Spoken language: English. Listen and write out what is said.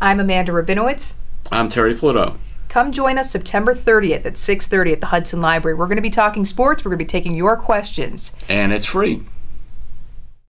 I'm Amanda Rabinowitz. I'm Terry Pluto. Come join us September 30th at 6:30 at the Hudson Library. We're going to be talking sports. We're going to be taking your questions. And it's free.